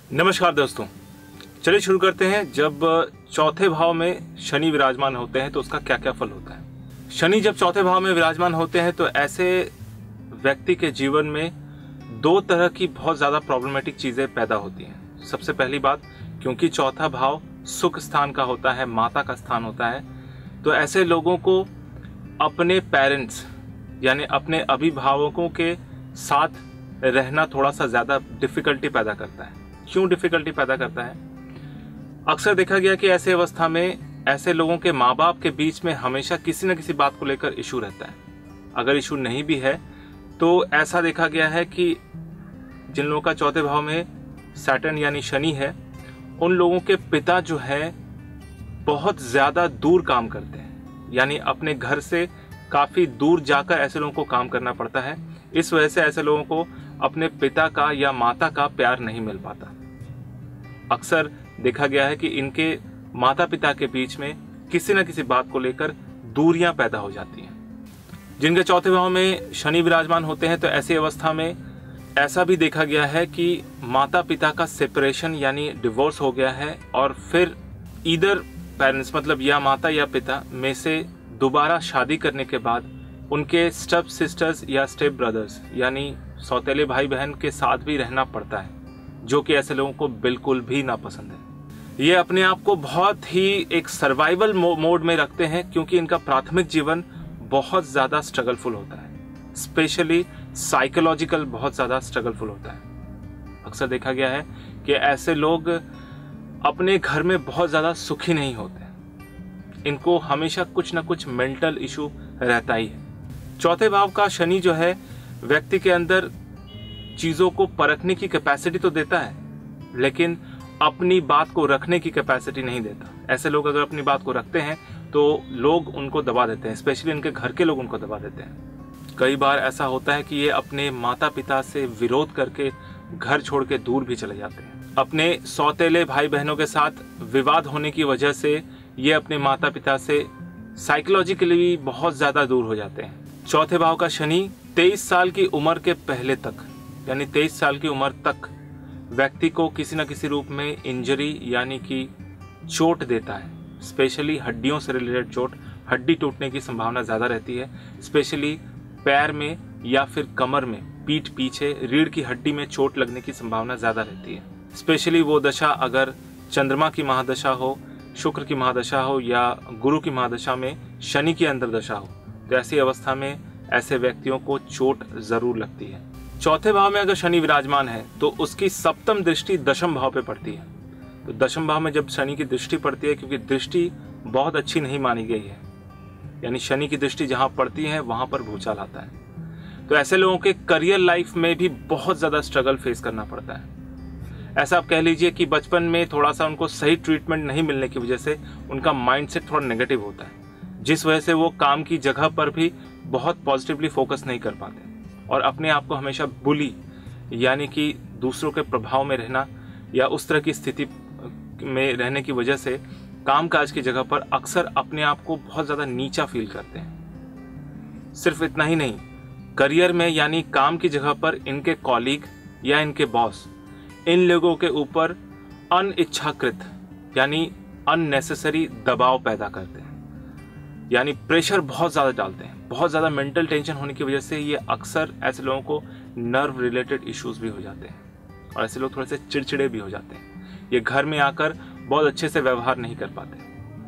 नमस्कार दोस्तों, चलिए शुरू करते हैं। जब चौथे भाव में शनि विराजमान होते हैं तो उसका क्या क्या फल होता है। शनि जब चौथे भाव में विराजमान होते हैं तो ऐसे व्यक्ति के जीवन में दो तरह की बहुत ज़्यादा प्रॉब्लमेटिक चीज़ें पैदा होती हैं। सबसे पहली बात, क्योंकि चौथा भाव सुख स्थान का होता है, माता का स्थान होता है, तो ऐसे लोगों को अपने पेरेंट्स यानी अपने अभिभावकों के साथ रहना थोड़ा सा ज़्यादा डिफ़िकल्टी पैदा करता है। क्यों डिफ़िकल्टी पैदा करता है? अक्सर देखा गया कि ऐसे अवस्था में ऐसे लोगों के माँ बाप के बीच में हमेशा किसी न किसी बात को लेकर इशू रहता है। अगर इशू नहीं भी है तो ऐसा देखा गया है कि जिन लोगों का चौथे भाव में सैटर्न यानी शनि है, उन लोगों के पिता जो है बहुत ज़्यादा दूर काम करते हैं, यानी अपने घर से काफ़ी दूर जाकर ऐसे लोगों को काम करना पड़ता है। इस वजह से ऐसे लोगों को अपने पिता का या माता का प्यार नहीं मिल पाता। अक्सर देखा गया है कि इनके माता पिता के बीच में किसी न किसी बात को लेकर दूरियां पैदा हो जाती हैं। जिनके चौथे भाव में शनि विराजमान होते हैं तो ऐसी अवस्था में ऐसा भी देखा गया है कि माता पिता का सेपरेशन यानी डिवोर्स हो गया है, और फिर ईदर पेरेंट्स मतलब या माता या पिता में से दोबारा शादी करने के बाद उनके स्टेप सिस्टर्स या स्टेप ब्रदर्स यानी सौतेले भाई बहन के साथ भी रहना पड़ता है, जो कि ऐसे लोगों को बिल्कुल भी नापसंद है। ये अपने आप को बहुत ही एक सर्वाइवल मोड में रखते हैं, क्योंकि इनका प्राथमिक जीवन बहुत ज़्यादा स्ट्रगलफुल होता है, स्पेशली साइकोलॉजिकल बहुत ज़्यादा स्ट्रगलफुल होता है। अक्सर देखा गया है कि ऐसे लोग अपने घर में बहुत ज़्यादा सुखी नहीं होते, इनको हमेशा कुछ ना कुछ मेंटल इशू रहता ही है। चौथे भाव का शनि जो है व्यक्ति के अंदर चीज़ों को परखने की कैपेसिटी तो देता है, लेकिन अपनी बात को रखने की कैपेसिटी नहीं देता। ऐसे लोग अगर अपनी बात को रखते हैं तो लोग उनको दबा देते हैं, स्पेशली इनके घर के लोग उनको दबा देते हैं। कई बार ऐसा होता है कि ये अपने माता पिता से विरोध करके घर छोड़ के दूर भी चले जाते हैं। अपने सौतेले भाई बहनों के साथ विवाद होने की वजह से ये अपने माता पिता से साइकोलॉजिकली भी बहुत ज़्यादा दूर हो जाते हैं। चौथे भाव का शनि 23 साल की उम्र के पहले तक यानी 23 साल की उम्र तक व्यक्ति को किसी न किसी रूप में इंजरी यानी कि चोट देता है। स्पेशली हड्डियों से रिलेटेड चोट, हड्डी टूटने की संभावना ज़्यादा रहती है, स्पेशली पैर में या फिर कमर में, पीठ पीछे रीढ़ की हड्डी में चोट लगने की संभावना ज़्यादा रहती है। स्पेशली वो दशा अगर चंद्रमा की महादशा हो, शुक्र की महादशा हो या गुरु की महादशा में शनि की अंतर्दशा हो, तो ऐसी अवस्था में ऐसे व्यक्तियों को चोट जरूर लगती है। चौथे भाव में अगर शनि विराजमान है तो उसकी सप्तम दृष्टि दशम भाव पे पड़ती है। तो दशम भाव में जब शनि की दृष्टि पड़ती है, क्योंकि दृष्टि बहुत अच्छी नहीं मानी गई है, यानी शनि की दृष्टि जहां पड़ती है वहां पर भूचाल आता है, तो ऐसे लोगों के करियर लाइफ में भी बहुत ज्यादा स्ट्रगल फेस करना पड़ता है। ऐसा आप कह लीजिए कि बचपन में थोड़ा सा उनको सही ट्रीटमेंट नहीं मिलने की वजह से उनका माइंडसेट थोड़ा नेगेटिव होता है, जिस वजह से वो काम की जगह पर भी बहुत पॉजिटिवली फोकस नहीं कर पाते और अपने आप को हमेशा बुली यानी कि दूसरों के प्रभाव में रहना या उस तरह की स्थिति में रहने की वजह से कामकाज की जगह पर अक्सर अपने आप को बहुत ज़्यादा नीचा फील करते हैं। सिर्फ इतना ही नहीं, करियर में यानी काम की जगह पर इनके कॉलीग या इनके बॉस इन लोगों के ऊपर अनिच्छाकृत यानी अननेसेसरी दबाव पैदा करते हैं, यानी प्रेशर बहुत ज़्यादा डालते हैं। बहुत ज़्यादा मेंटल टेंशन होने की वजह से ये अक्सर ऐसे लोगों को नर्व रिलेटेड इश्यूज भी हो जाते हैं और ऐसे लोग थोड़े से चिड़चिड़े भी हो जाते हैं। ये घर में आकर बहुत अच्छे से व्यवहार नहीं कर पाते।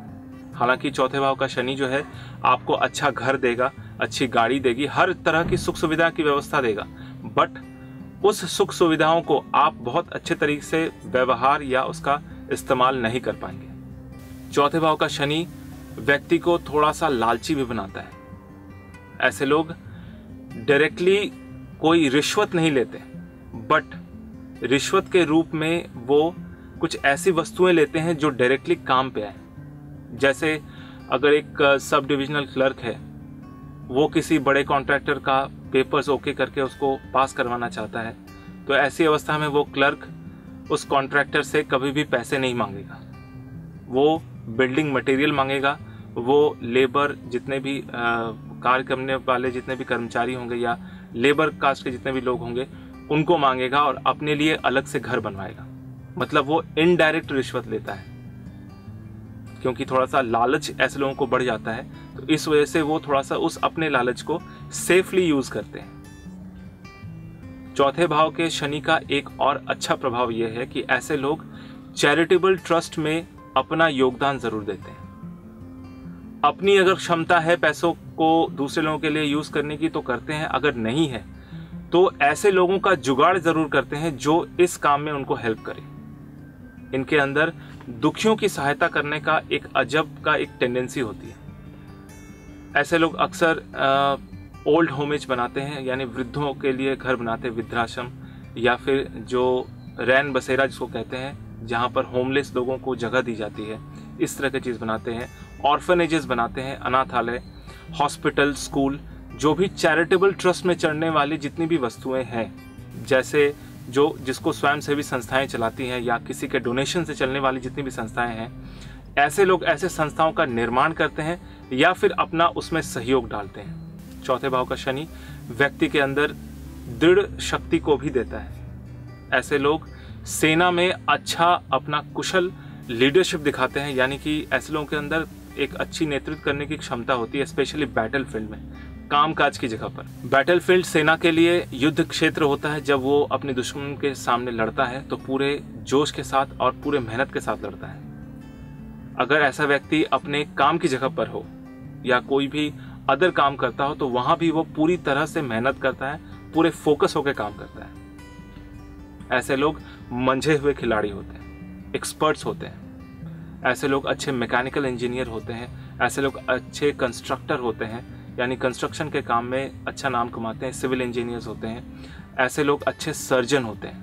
हालांकि चौथे भाव का शनि जो है आपको अच्छा घर देगा, अच्छी गाड़ी देगी, हर तरह की सुख सुविधा की व्यवस्था देगा, बट उस सुख सुविधाओं को आप बहुत अच्छे तरीके से व्यवहार या उसका इस्तेमाल नहीं कर पाएंगे। चौथे भाव का शनि व्यक्ति को थोड़ा सा लालची भी बनाता है। ऐसे लोग डायरेक्टली कोई रिश्वत नहीं लेते, बट रिश्वत के रूप में वो कुछ ऐसी वस्तुएं लेते हैं जो डायरेक्टली काम पे आए। जैसे अगर एक सब डिविजनल क्लर्क है, वो किसी बड़े कॉन्ट्रैक्टर का पेपर्स ओके करके उसको पास करवाना चाहता है, तो ऐसी अवस्था में वो क्लर्क उस कॉन्ट्रैक्टर से कभी भी पैसे नहीं मांगेगा। वो बिल्डिंग मटेरियल मांगेगा, वो लेबर जितने भी कार्य करने वाले जितने भी कर्मचारी होंगे या लेबर कास्ट के जितने भी लोग होंगे उनको मांगेगा और अपने लिए अलग से घर बनवाएगा। मतलब वो इनडायरेक्ट रिश्वत लेता है, क्योंकि थोड़ा सा लालच ऐसे लोगों को बढ़ जाता है, तो इस वजह से वो थोड़ा सा उस अपने लालच को सेफली यूज करते हैं। चौथे भाव के शनि का एक और अच्छा प्रभाव यह है कि ऐसे लोग चैरिटेबल ट्रस्ट में अपना योगदान जरूर देते हैं। अपनी अगर क्षमता है पैसों को दूसरे लोगों के लिए यूज करने की तो करते हैं, अगर नहीं है तो ऐसे लोगों का जुगाड़ जरूर करते हैं जो इस काम में उनको हेल्प करे। इनके अंदर दुखियों की सहायता करने का एक अजब का एक टेंडेंसी होती है। ऐसे लोग अक्सर ओल्ड होमेज बनाते हैं, यानी वृद्धों के लिए घर बनाते हैं, वृद्धाश्रम, या फिर जो रैन बसेरा जिसको कहते हैं, जहाँ पर होमलेस लोगों को जगह दी जाती है, इस तरह की चीज़ बनाते हैं। ऑर्फनेजेस बनाते हैं, अनाथालय, हॉस्पिटल, स्कूल, जो भी चैरिटेबल ट्रस्ट में चढ़ने वाली जितनी भी वस्तुएं हैं, जैसे जिसको स्वयंसेवी संस्थाएं चलाती हैं या किसी के डोनेशन से चलने वाली जितनी भी संस्थाएं हैं, ऐसे लोग ऐसे संस्थाओं का निर्माण करते हैं या फिर अपना उसमें सहयोग डालते हैं। चौथे भाव का शनि व्यक्ति के अंदर दृढ़ शक्ति को भी देता है। ऐसे लोग सेना में अच्छा अपना कुशल लीडरशिप दिखाते हैं, यानी कि ऐसे लोगों के अंदर एक अच्छी नेतृत्व करने की क्षमता होती है, स्पेशली बैटल फील्ड में, कामकाज की जगह पर। बैटल फील्ड सेना के लिए युद्ध क्षेत्र होता है। जब वो अपने दुश्मन के सामने लड़ता है तो पूरे जोश के साथ और पूरे मेहनत के साथ लड़ता है। अगर ऐसा व्यक्ति अपने काम की जगह पर हो या कोई भी अदर काम करता हो तो वहां भी वो पूरी तरह से मेहनत करता है, पूरे फोकस होकर काम करता है। ऐसे लोग मंझे हुए खिलाड़ी होते हैं, एक्सपर्ट्स होते हैं। ऐसे लोग अच्छे मैकेनिकल इंजीनियर होते हैं। ऐसे लोग अच्छे कंस्ट्रक्टर होते हैं, यानी कंस्ट्रक्शन के काम में अच्छा नाम कमाते हैं, सिविल इंजीनियर्स होते हैं। ऐसे लोग अच्छे सर्जन होते हैं।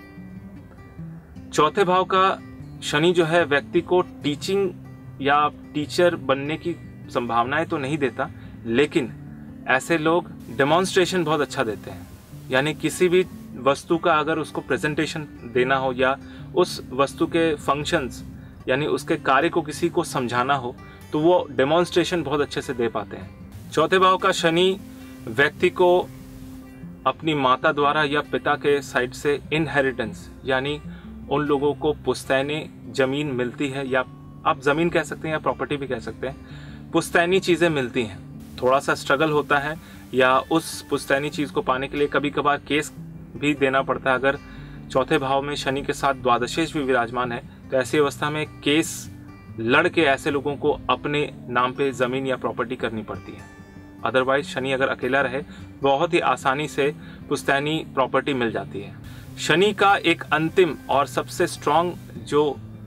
चौथे भाव का शनि जो है व्यक्ति को टीचिंग या टीचर बनने की संभावनाएं तो नहीं देता, लेकिन ऐसे लोग डेमोन्स्ट्रेशन बहुत अच्छा देते हैं। यानी किसी भी वस्तु का अगर उसको प्रेजेंटेशन देना हो या उस वस्तु के फंक्शंस यानी उसके कार्य को किसी को समझाना हो तो वो डेमोन्स्ट्रेशन बहुत अच्छे से दे पाते हैं। चौथे भाव का शनि व्यक्ति को अपनी माता द्वारा या पिता के साइड से इनहेरिटेंस, यानी उन लोगों को पुश्तैनी जमीन मिलती है, या आप जमीन कह सकते हैं या प्रॉपर्टी भी कह सकते हैं, पुश्तैनी चीजें मिलती हैं। थोड़ा सा स्ट्रगल होता है या उस पुश्तैनी चीज को पाने के लिए कभी कभार केस भी देना पड़ता है। अगर चौथे भाव में शनि के साथ द्वादशेश भी विराजमान है तो ऐसी अवस्था में केस लड़ के ऐसे लोगों को अपने नाम पे जमीन या प्रॉपर्टी करनी पड़ती है। अदरवाइज शनि अगर अकेला रहे बहुत ही आसानी से पुश्तैनी प्रॉपर्टी मिल जाती है। शनि का एक अंतिम और सबसे स्ट्रांग जो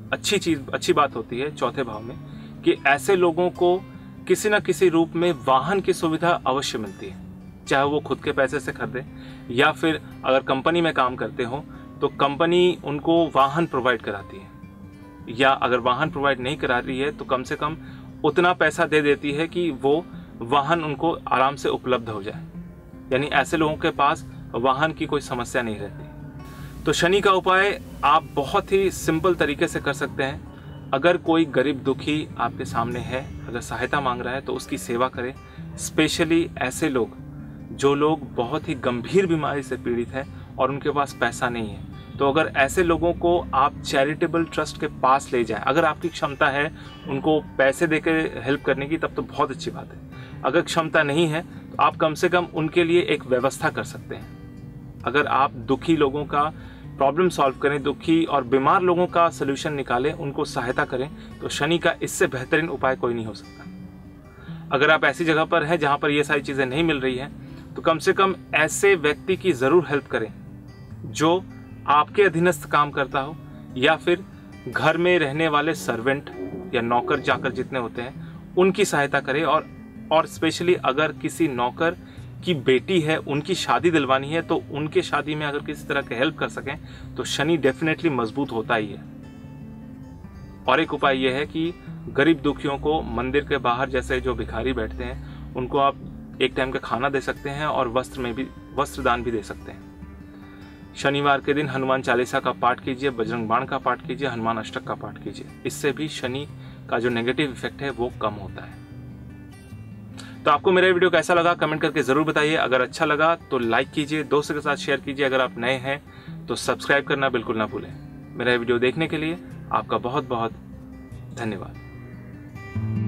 अच्छी बात होती है चौथे भाव में, कि ऐसे लोगों को किसी न किसी रूप में वाहन की सुविधा अवश्य मिलती है, चाहे वो खुद के पैसे से खरीदे या फिर अगर कंपनी में काम करते हो तो कंपनी उनको वाहन प्रोवाइड कराती है, या अगर वाहन प्रोवाइड नहीं करा रही है तो कम से कम उतना पैसा दे देती है कि वो वाहन उनको आराम से उपलब्ध हो जाए। यानी ऐसे लोगों के पास वाहन की कोई समस्या नहीं रहती। तो शनि का उपाय आप बहुत ही सिंपल तरीके से कर सकते हैं। अगर कोई गरीब दुखी आपके सामने है, अगर सहायता मांग रहा है तो उसकी सेवा करें। स्पेशली ऐसे लोग जो लोग बहुत ही गंभीर बीमारी से पीड़ित हैं और उनके पास पैसा नहीं है, तो अगर ऐसे लोगों को आप चैरिटेबल ट्रस्ट के पास ले जाएं, अगर आपकी क्षमता है उनको पैसे देकर हेल्प करने की, तब तो बहुत अच्छी बात है। अगर क्षमता नहीं है तो आप कम से कम उनके लिए एक व्यवस्था कर सकते हैं। अगर आप दुखी लोगों का प्रॉब्लम सॉल्व करें, दुखी और बीमार लोगों का सोल्यूशन निकालें, उनको सहायता करें, तो शनि का इससे बेहतरीन उपाय कोई नहीं हो सकता। अगर आप ऐसी जगह पर हैं जहां पर ये सारी चीजें नहीं मिल रही हैं, तो कम से कम ऐसे व्यक्ति की जरूर हेल्प करें जो आपके अधीनस्थ काम करता हो, या फिर घर में रहने वाले सर्वेंट या नौकर चाकर जितने होते हैं उनकी सहायता करें। और स्पेशली अगर किसी नौकर की बेटी है, उनकी शादी दिलवानी है, तो उनके शादी में अगर किसी तरह की हेल्प कर सकें तो शनि डेफिनेटली मजबूत होता ही है। और एक उपाय यह है कि गरीब दुखियों को मंदिर के बाहर जैसे जो भिखारी बैठते हैं उनको आप एक टाइम का खाना दे सकते हैं और वस्त्रदान भी दे सकते हैं। शनिवार के दिन हनुमान चालीसा का पाठ कीजिए, बजरंग बाण का पाठ कीजिए, हनुमान अष्टक का पाठ कीजिए। इससे भी शनि का जो नेगेटिव इफेक्ट है वो कम होता है। तो आपको मेरा वीडियो कैसा लगा कमेंट करके जरूर बताइए। अगर अच्छा लगा तो लाइक कीजिए, दोस्तों के साथ शेयर कीजिए। अगर आप नए हैं तो सब्सक्राइब करना बिल्कुल ना भूलें। मेरा वीडियो देखने के लिए आपका बहुत बहुत धन्यवाद।